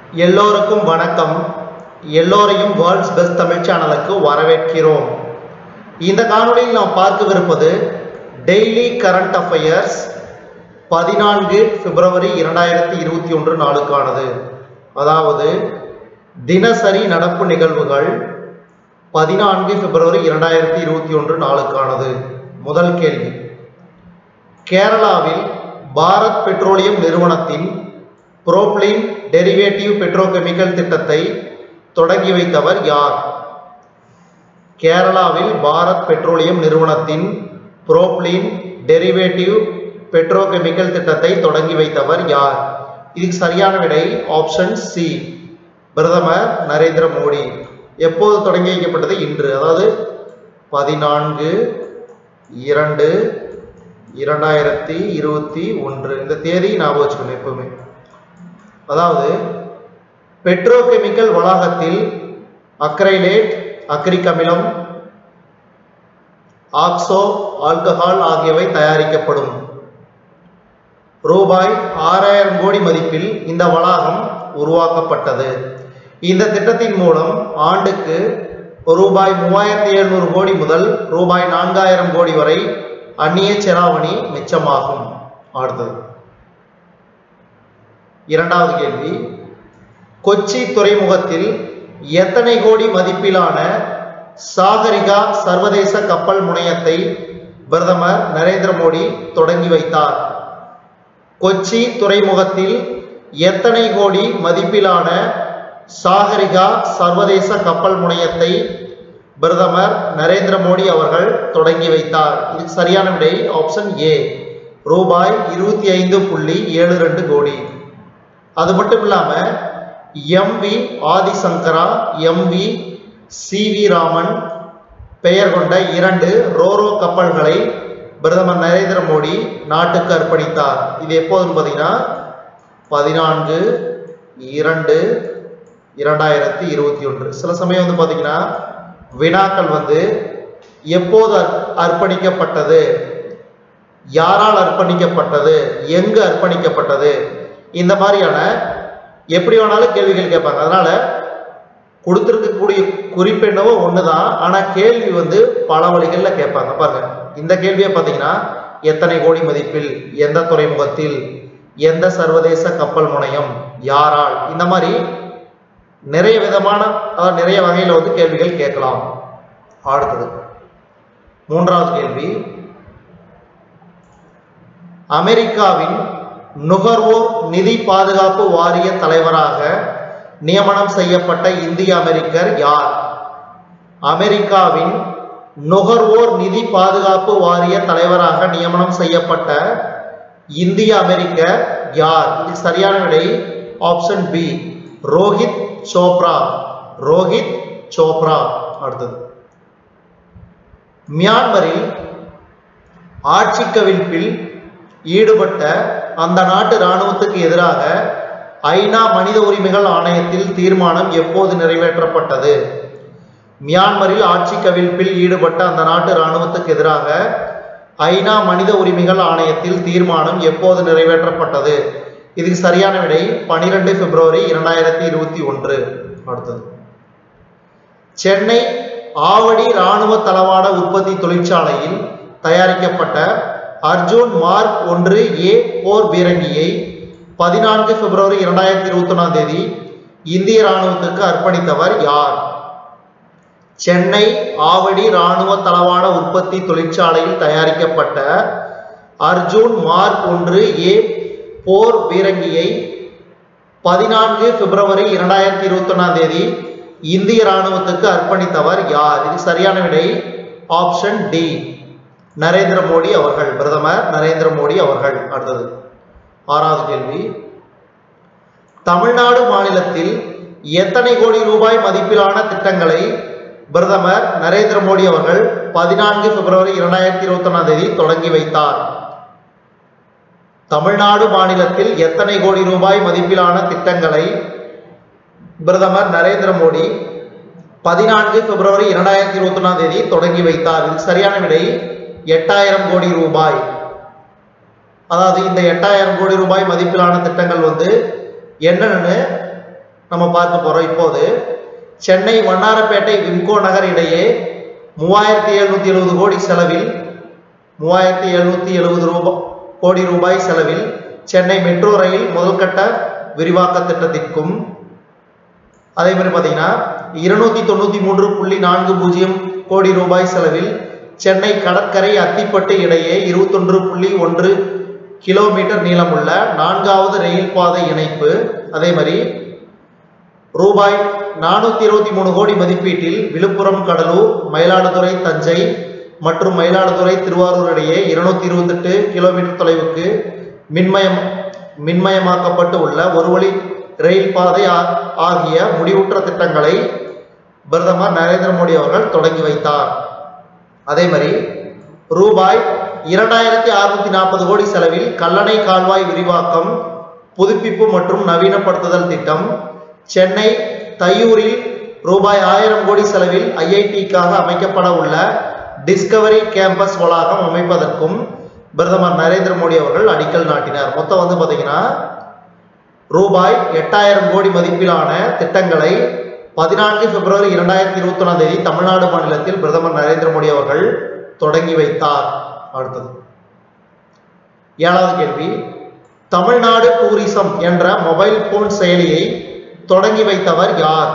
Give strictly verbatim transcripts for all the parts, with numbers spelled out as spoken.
எல்லோருக்கும் வணக்கம். எல்லோரையும் வேர்ல்ட்ஸ் பெஸ்ட் தமிழ் சேனலுக்கு வரவேற்கிறோம். இந்த காணொளியில் நாம் பார்க்கவிருப்பது டெய்லி கரண்ட் அஃபேர்ஸ் பதினான்கு பிப்ரவரி இரண்டாயிரத்தி இருபத்தி ஒன்று நாளுக்கானது. அதாவது தினசரி நடப்பு நிகழ்வுகள் பதினான்கு பிப்ரவரி இரண்டாயிரத்தி இருபத்தி ஒன்று நாளுக்கானது. முதல் கேள்வி, கேரளாவில் பாரத் பெட்ரோலியம் நிறுவனத்தின் புரோப்ளின் டெரிவேட்டிவ் பெட்ரோகெமிக்கல் திட்டத்தை தொடங்கி வைத்தவர் யார்? கேரளாவில் பாரத் பெட்ரோலியம் நிறுவனத்தின் புரோப்ளின் டெரிவேட்டிவ் பெட்ரோகெமிக்கல் திட்டத்தை தொடங்கி வைத்தவர் யார்? இதுக்கு சரியான விடை ஆப்ஷன் சி, பிரதமர் நரேந்திர மோடி. எப்போது தொடங்கி வைக்கப்பட்டது? இன்று, அதாவது பதினான்கு இரண்டு இரண்டாயிரத்தி இருபத்தி ஒன்று. இந்த தேதி ஞாபகம் வச்சுக்கணும் எப்பவுமே. அதாவது பெட்ரோகெமிக்கல் வளாகத்தில் அக்ரைலேட், அக்ரிக் அமிலம், ஆக்சோ ஆல்கஹால் ஆகியவை தயாரிக்கப்படும். ரூபாய் ஆறாயிரம் கோடி மதிப்பில் இந்த வளாகம் உருவாக்கப்பட்டது. இந்த திட்டத்தின் மூலம் ஆண்டுக்கு ரூபாய் மூவாயிரத்தி எழுநூறு கோடி முதல் ரூபாய் நான்காயிரம் கோடி வரை அந்நிய செலாவணி மிச்சமாகும். அடுத்தது இரண்டாவது கேள்வி, கொச்சி துறைமுகத்தில் எத்தனை கோடி மதிப்பிலான சாகரிகா சர்வதேச கப்பல் முனையத்தை பிரதமர் நரேந்திர மோடி தொடங்கி வைத்தார்? கொச்சி துறைமுகத்தில் எத்தனை கோடி மதிப்பிலான சாகரிகா சர்வதேச கப்பல் முனையத்தை பிரதமர் நரேந்திர மோடி அவர்கள் தொடங்கி வைத்தார்? இது சரியான விடை ஆப்ஷன் ஏ, ரூபாய் இருபத்தி ஐந்து புள்ளி ஏழு ரெண்டு கோடி. அது மட்டும் இல்லாம M V Adishankara, M V C V Raman பெயர் கொண்ட இரண்டு ரோரோ கப்பல்களை பிரதமர் நரேந்திர மோடி நாட்டுக்கு அர்ப்பணித்தார். இது எப்போதுன்னு பார்த்தீங்கன்னா பதினான்கு இரண்டு இரண்டாயிரத்தி இருபத்தி ஒன்று. சில சமயம் வந்து பார்த்தீங்கன்னா வினாக்கள் வந்து எப்போது அர்ப்பணிக்கப்பட்டது, யாரால் அர்ப்பணிக்கப்பட்டது, எங்கு அர்ப்பணிக்கப்பட்டது, இந்த மாதிரியான எப்படி வேணாலும் கேள்விகள் கேட்பாங்க. அதனால கொடுத்திருக்கக்கூடிய குறிப்பெண்ணவோ ஒண்ணுதான், ஆனா கேள்வி வந்து பல வழிகளில் கேட்பாங்க. பாருங்க, இந்த கேள்வியை பார்த்தீங்கன்னா எத்தனை கோடி மதிப்பில், எந்த துறைமுகத்தில், எந்த சர்வதேச கப்பல் முனையம், யாரால், இந்த மாதிரி நிறைய விதமான அதாவது நிறைய வகையில் வந்து கேள்விகள் கேட்கலாம். அடுத்தது மூன்றாவது கேள்வி, அமெரிக்காவின் நுகர்வோர் நிதி பாதுகாப்பு வாரிய தலைவராக நியமனம் செய்யப்பட்ட இந்திய அமெரிக்கர் யார்? அமெரிக்காவின் நுகர்வோர் நிதி பாதுகாப்பு வாரிய தலைவராக நியமனம் செய்யப்பட்ட இந்திய அமெரிக்கர் யார்? இது சரியான விடை ஆப்ஷன் பி, ரோஹித் சோப்ரா, ரோஹித் சோப்ரா. அடுத்தது, மியான்மரில் ஆட்சி கவிழ்ப்பில் ஈடுபட்ட அந்த நாட்டு இராணுவத்துக்கு எதிராக ஐநா மனித உரிமைகள் ஆணையத்தில் தீர்மானம் எப்போது நிறைவேற்றப்பட்டது? மியான்மரில் ஆட்சி கவிழ்ப்பில் ஈடுபட்ட அந்த நாட்டு இராணுவத்துக்கு எதிராக ஐநா மனித உரிமைகள் ஆணையத்தில் தீர்மானம் எப்போது நிறைவேற்றப்பட்டது? இதுக்கு சரியான விடை பனிரெண்டு பிப்ரவரி இரண்டாயிரத்தி இருபத்தி ஒன்று. அடுத்தது, சென்னை ஆவடி இராணுவ தளவாட உற்பத்தி தொழிற்சாலையில் தயாரிக்கப்பட்ட அர்ஜுன் மார்க் ஒன்று ஏ போர் பீரங்கியை பதினான்கு பிப்ரவரி இரண்டாயிரத்தி இருபத்தி ஒன்றாம் தேதி இந்திய இராணுவத்துக்கு அர்ப்பணித்தவர் யார்? சென்னை ஆவடி இராணுவ தளவாட உற்பத்தி தொழிற்சாலையில் தயாரிக்கப்பட்ட அர்ஜுன் மார்க் ஒன்று ஏ போர் பீரங்கியை பதினான்கு பிப்ரவரி இரண்டாயிரத்தி இருபத்தி ஒன்றாம் தேதி இந்திய இராணுவத்துக்கு அர்ப்பணித்தவர் யார்? இது சரியான விடை ஆப்ஷன் டி, நரேந்திர மோடி அவர்கள், பிரதமர் நரேந்திர மோடி அவர்கள். அடுத்தது ஆறாவது கேள்வி, தமிழ்நாடு மாநிலத்தில் எத்தனை கோடி ரூபாய் மதிப்பிலான திட்டங்களை பிரதமர் நரேந்திர மோடி அவர்கள் பதினான்கு பிப்ரவரி இரண்டாயிரத்தி இருபத்தி ஒன்றாம் தேதி தொடங்கி வைத்தார்? தமிழ்நாடு மாநிலத்தில் எத்தனை கோடி ரூபாய் மதிப்பிலான திட்டங்களை பிரதமர் நரேந்திர மோடி பதினான்கு பிப்ரவரி இரண்டாயிரத்தி இருபத்தி ஒன்றாம் தேதி தொடங்கி வைத்தார்? இது சரியான விடை எட்டாயிரம் கோடி ரூபாய். அதாவது இந்த எட்டாயிரம் கோடி ரூபாய் மதிப்பிலான திட்டங்கள் வந்து என்னன்னு நம்ம பார்க்க போறோம். இப்போது சென்னை வண்ணாரப்பேட்டை விம்கோ நகர் இடையே மூவாயிரத்தி எழுநூத்தி எழுபது கோடி செலவில் மூவாயிரத்தி எழுநூத்தி எழுபது ரூபாய் கோடி ரூபாய் செலவில் சென்னை மெட்ரோ ரயில் முதல் கட்ட விரிவாக்க திட்டத்திற்கும் அதே மாதிரி பார்த்தீங்கன்னா இருநூத்தி தொண்ணூத்தி மூன்று புள்ளி நான்கு பூஜ்ஜியம் கோடி ரூபாய் செலவில் சென்னை கடற்கரை அத்திப்பட்டு இடையே இருபத்தொன்று புள்ளி ஒன்று கிலோமீட்டர் நீளமுள்ள நான்காவது ரயில் பாதை இணைப்பு, அதே மாதிரி ரூபாய் நானூத்தி இருபத்தி மூணு கோடி மதிப்பீட்டில் விழுப்புரம் கடலூர் மயிலாடுதுறை தஞ்சை மற்றும் மயிலாடுதுறை திருவாரூர் இடையே இருநூத்தி இருபத்தி எட்டு கிலோமீட்டர் தொலைவுக்கு மின்மயம் மின்மயமாக்கப்பட்டு உள்ள ஒரு வழி ரயில் பாதை ஆகிய முடிவுற்ற திட்டங்களை பிரதமர் நரேந்திர மோடி அவர்கள் தொடங்கி வைத்தார். அதே மாதிரி ரூபாய் இரண்டாயிரத்தி அறுநூத்தி நாற்பது கோடி செலவில் கல்லணை கால்வாய் விரிவாக்கம் புதுப்பிப்பு மற்றும் நவீனப்படுத்துதல் திட்டம், சென்னை தையூரில் ரூபாய் ஆயிரம் கோடி செலவில் ஐஐடிக்காக அமைக்கப்பட உள்ள டிஸ்கவரி கேம்பஸ் வளாகம் அமைப்பதற்கும் பிரதமர் நரேந்திர மோடி அவர்கள் அடிக்கல் நாட்டினார். மொத்தம் வந்து பார்த்தீங்கன்னா ரூபாய் எட்டாயிரம் கோடி மதிப்பிலான திட்டங்களை பதினான்கு பிப்ரவரி இரண்டாயிரத்தி இருபத்தி ஒன்றாம் தேதி தமிழ்நாடு மாநிலத்தில் பிரதமர் நரேந்திர மோடி அவர்கள் தொடங்கி வைத்தார். அடுத்தது ஏழாவது கேள்வி, தமிழ்நாடு டூரிசம் என்ற மொபைல் போன் செயலியை தொடங்கி வைத்தவர் யார்?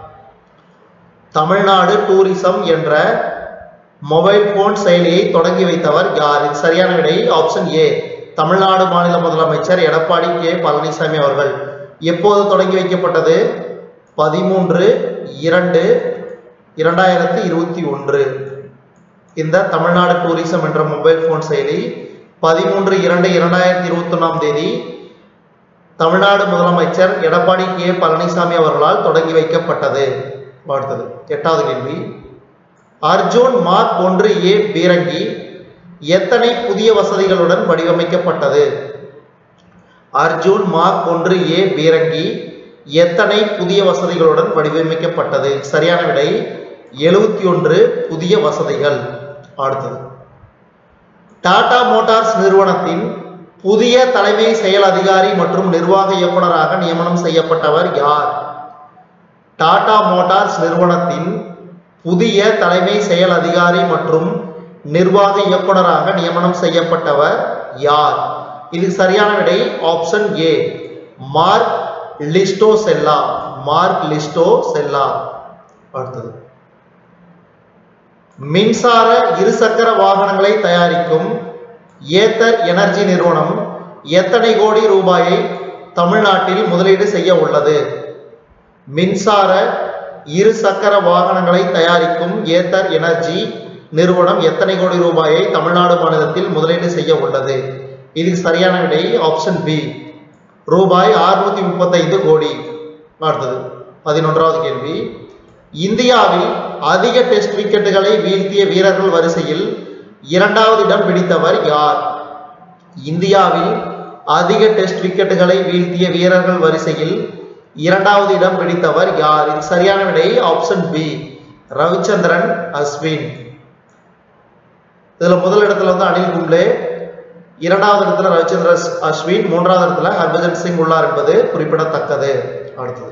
தமிழ்நாடு டூரிசம் என்ற மொபைல் போன் செயலியை தொடங்கி வைத்தவர் யார்? இது சரியான விடை ஆப்ஷன் ஏ, தமிழ்நாடு மாநில முதலமைச்சர் எடப்பாடி கே பழனிசாமி அவர்கள். எப்போது தொடங்கி வைக்கப்பட்டது? பதிமூன்று இரண்டு இரண்டாயிரத்தி இருபத்தி ஒன்று. இந்த தமிழ்நாடு டூரிசம் என்ற மொபைல் போன் செயலி பதிமூன்று இரண்டு இரண்டாயிரத்தி இருபத்தி ஒன்றாம் தேதி தமிழ்நாடு முதலமைச்சர் எடப்பாடி கே பழனிசாமி அவர்களால் தொடங்கி வைக்கப்பட்டது. அடுத்தது எட்டாவது கேள்வி, அர்ஜுன் மார்க் ஒன்று ஏ பீரங்கி எத்தனை புதிய வசதிகளுடன் வடிவமைக்கப்பட்டது? அர்ஜுன் மார்க் ஒன்று ஏ பீரங்கி எத்தனை புதிய வசதிகளுடன் வடிவமைக்கப்பட்டது? சரியான விடை எழுபத்தி ஒன்று புதிய வசதிகள். அடுத்தது டாடா மோட்டார்ஸ் நிறுவனத்தின் புதிய தலைமை செயல் அதிகாரி மற்றும் நிர்வாக இயக்குநராக நியமனம் செய்யப்பட்டவர் யார்? டாடா மோட்டார்ஸ் நிறுவனத்தின் புதிய தலைமை செயல் அதிகாரி மற்றும் நிர்வாக இயக்குநராக நியமனம் செய்யப்பட்டவர் யார்? இது சரியான விடை ஆப்ஷன் ஏ, மார்க் லிஸ்டோ செல்லா. மார்க் லிஸ்டோ செல்லா. அடுத்தது மின்சார இருசக்கர வாகனங்களை தயாரிக்கும் ஏத்தர் எனர்ஜி நிறுவனம் எத்தனை கோடி ரூபாயை தமிழ்நாட்டில் முதலீடு செய்ய உள்ளது? மின்சார இருசக்கர வாகனங்களை தயாரிக்கும் ஏத்தர் எனர்ஜி நிறுவனம் எத்தனை கோடி ரூபாயை தமிழ்நாடு மாநிலத்தில் முதலீடு செய்ய உள்ளது? இது சரியான விடை ஆப்ஷன் பி, ரூபாய் அறுநூத்தி முப்பத்தி ஐந்து கோடி. அடுத்தது பதினொன்றாவது கேள்வி, இந்தியாவில் அதிக டெஸ்ட் விக்கெட்டுகளை வீழ்த்திய வீரர்கள் வரிசையில் இரண்டாவது இடம் பிடித்தவர் யார்? இந்தியாவில் அதிக டெஸ்ட் விக்கெட்டுகளை வீழ்த்திய வீரர்கள் வரிசையில் இரண்டாவது இடம் பிடித்தவர் யார்? இது சரியான விடை ஆப்ஷன் பி, ரவிச்சந்திரன் அஸ்வின். இதுல முதல் இடத்துல வந்து அனில் கும்ப்ளே, இரண்டாவது இடத்துல ரவிச்சந்திர அஸ்வின், மூன்றாவது இடத்துல ஹர்பஜன் சிங் உள்ளார் என்பது குறிப்பிடத்தக்கது. அடுத்தது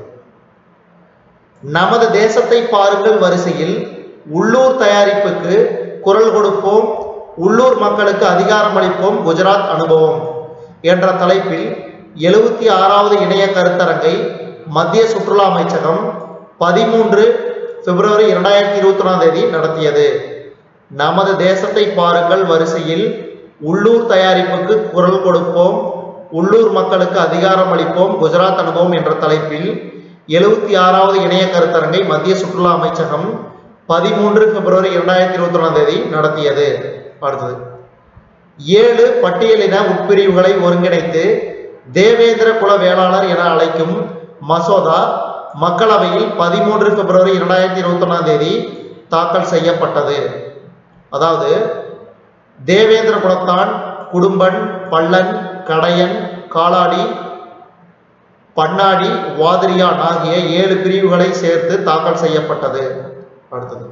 நமது தேசத்தை பாருங்கள் வரிசையில் உள்ளூர் தயாரிப்புக்கு குரல் கொடுப்போம், உள்ளூர் மக்களுக்கு அதிகாரம் அளிப்போம், குஜராத் அனுபவம் என்ற தலைப்பில் எழுபத்தி ஆறாவது இணைய கருத்தரங்கை மத்திய சுற்றுலா அமைச்சகம் பதிமூன்று பிப்ரவரி இரண்டாயிரத்தி இருபத்தி ஒன்றாம் தேதி நடத்தியது. நமது தேசத்தை பாருங்கள் வரிசையில் உள்ளூர் தயாரிப்புக்கு குரல் கொடுப்போம், உள்ளூர் மக்களுக்கு அதிகாரம் அளிப்போம், குஜராத் அனுபவம் என்ற தலைப்பில் எழுபத்தி ஆறாவது இணைய கருத்தரங்கை மத்திய சுற்றுலா அமைச்சகம் பதிமூன்று பிப்ரவரி இரண்டாயிரத்தி இருபத்தி ஒன்றாம் தேதி நடத்தியது. அடுத்தது ஏழு பட்டியலின உட்பிரிவுகளை ஒருங்கிணைத்து தேவேந்திர குல வேளாளர் என அழைக்கும் மசோதா மக்களவையில் பதிமூன்று பிப்ரவரி இரண்டாயிரத்தி இருபத்தி ஒன்றாம் தேதி தாக்கல் செய்யப்பட்டது. அதாவது தேவேந்திர குலத்தான் குடும்பன், பள்ளன், கடையன், காலாடி, பன்னாடி, வாதிரியான் ஆகிய ஏழு பிரிவுகளை சேர்த்து தாக்கல் செய்யப்பட்டது. அடுத்தது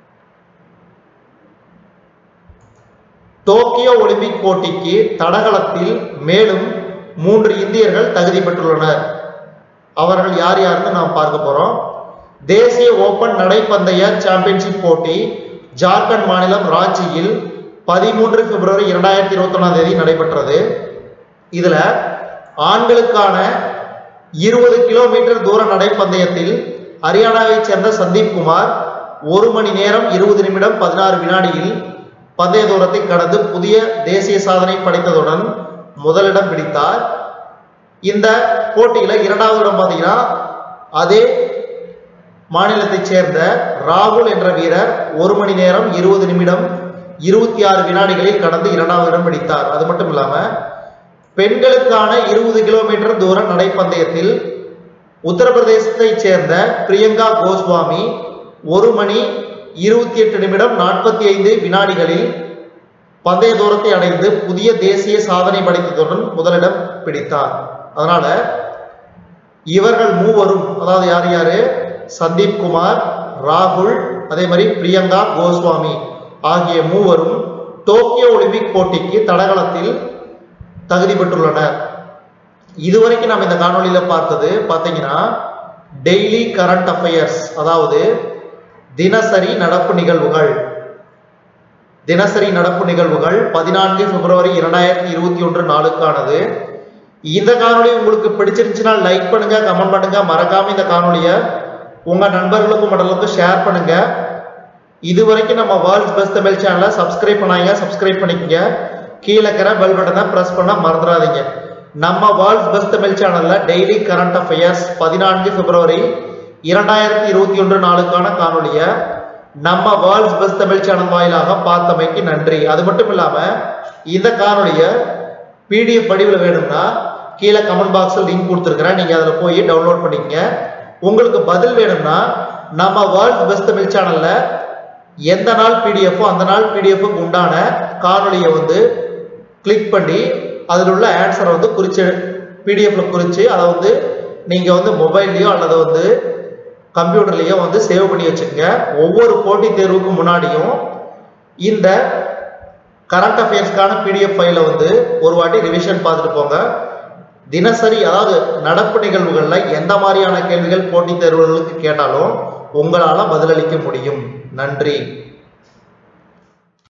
டோக்கியோ ஒலிம்பிக் போட்டிக்கு தடகளத்தில் மேலும் மூன்று இந்தியர்கள் தகுதி பெற்றுள்ளனர். அவர்கள் யார் யாருன்னு நாம் பார்க்க போறோம். தேசிய ஓபன் நடைப்பந்தய சாம்பியன்ஷிப் போட்டி ஜார்க்கண்ட் மாநிலம் ராஞ்சியில் பதிமூன்று பிப்ரவரி இரண்டாயிரத்தி இருபத்தி ஒன்னாம் தேதி நடைபெற்றது. இதுல ஆண்களுக்கான இருபது கிலோமீட்டர் தூர நடைப்பந்தயத்தில் ஹரியானாவை சேர்ந்த சந்தீப் குமார் ஒரு மணி நேரம் இருபது நிமிடம் பதினாறு வினாடியில் பந்தய தூரத்தை கடந்து புதிய தேசிய சாதனை படைத்ததுடன் முதலிடம் பிடித்தார். இந்த போட்டியில இரண்டாவது இடம் பார்த்தீங்கன்னா அதே மாநிலத்தைச் சேர்ந்த ராகுல் என்ற வீரர் ஒரு மணி நேரம் இருபது நிமிடம் இருபத்தி ஆறு வினாடிகளில் கடந்து இரண்டாவது இடம் பிடித்தார். அது மட்டும் இல்லாம பெண்களுக்கான இருபது கிலோமீட்டர் தூர நடைப்பந்தயத்தில் உத்தரப்பிரதேசத்தை சேர்ந்த பிரியங்கா கோஸ்வாமி ஒரு மணி இருபத்தி எட்டு நிமிடம் நாற்பத்தி ஐந்து வினாடிகளில் பந்தய தூரத்தை அடைந்து புதிய தேசிய சாதனை படைத்ததுடன் முதலிடம் பிடித்தார். அதனால இவர்கள் மூவரும், அதாவது யார் யாரு, சந்தீப் குமார், ராகுல், அதே மாதிரி பிரியங்கா கோஸ்வாமி ஆகிய மூவரும் டோக்கியோ ஒலிம்பிக் போட்டிக்கு தடகளத்தில் தகுதி பெற்றுள்ளனர். இதுவரைக்கும் நாம் இந்த காணொலியில பார்த்தது பார்த்தீங்கன்னா டெய்லி கரண்ட் அஃபேர்ஸ், அதாவது தினசரி நடப்பு நிகழ்வுகள். தினசரி நடப்பு நிகழ்வுகள் பதினான்கு பிப்ரவரி இரண்டாயிரத்தி இருபத்தி ஒன்று நாளுக்கானது. இந்த காணொலி உங்களுக்கு பிடிச்சிருந்துச்சுன்னா லைக் பண்ணுங்க, கமெண்ட் பண்ணுங்க, மறக்காம இந்த காணொலியை உங்க நண்பர்களுக்கும் மற்றவர்களுக்கும் ஷேர் பண்ணுங்க. இதுவரைக்கும் நம்ம வேர்ல்ட்ஸ் பெஸ்ட் தமிழ் சேனலை சப்ஸ்கிரைப் பண்ணாங்க, சப்ஸ்கிரைப் பண்ணிக்கங்க. கீழே இருக்கிற பெல் பட்டனை பிரஸ் பண்ண மறந்துடாதீங்க. நம்ம வேர்ல்ட்ஸ் பெஸ்ட் தமிழ் சேனல்ல டெய்லி கரண்ட் அஃபேர்ஸ் பதினான்கு பிப்ரவரி இரண்டாயிரத்தி இருபத்தி ஒன்று நாளுக்கான காணொலிய நம்ம வேர்ல்ட்ஸ் பெஸ்ட் தமிழ் சேனல் வாயிலாக பார்த்தமைக்கு நன்றி. அது மட்டும் இல்லாம இந்த காணொலிய பிடிஎஃப் வடிவில் வேணும்னா கீழே கமெண்ட் பாக்ஸில் லிங்க் கொடுத்துருக்கிறேன், நீங்க அதில் போய் டவுன்லோட் பண்ணிக்கங்க. உங்களுக்கு பதில் வேணும்னா நம்ம வேர்ல்ட்ஸ் பெஸ்ட் தமிழ் சேனல்ல எந்த நாள் பிடிஎஃப் அந்த நாள் பிடிஎஃப்க்கு உண்டான காணொலியை வந்து கிளிக் பண்ணி அதில் உள்ள ஆன்சரை வந்து குறிச்சு பிடிஎஃப்ல குறிச்சு அதை வந்து நீங்க வந்து மொபைல்லையோ அல்லது வந்து கம்ப்யூட்டர்லயோ வந்து சேவ் பண்ணி வச்சுக்கோங்க. ஒவ்வொரு போட்டி தேர்வுக்கு முன்னாடியும் இந்த கரண்ட் அஃபேர்ஸ்க்கான பிடிஎஃப் ஃபைலை வந்து ஒரு வாட்டி ரிவிஷன் பார்த்துட்டு போங்க. தினசரி, அதாவது நடப்பு நிகழ்வுகள்ல எந்த மாதிரியான கேள்விகள் போட்டித் தேர்வுகளுக்கு கேட்டாலும் உங்களால பதிலளிக்க முடியும். நன்றி.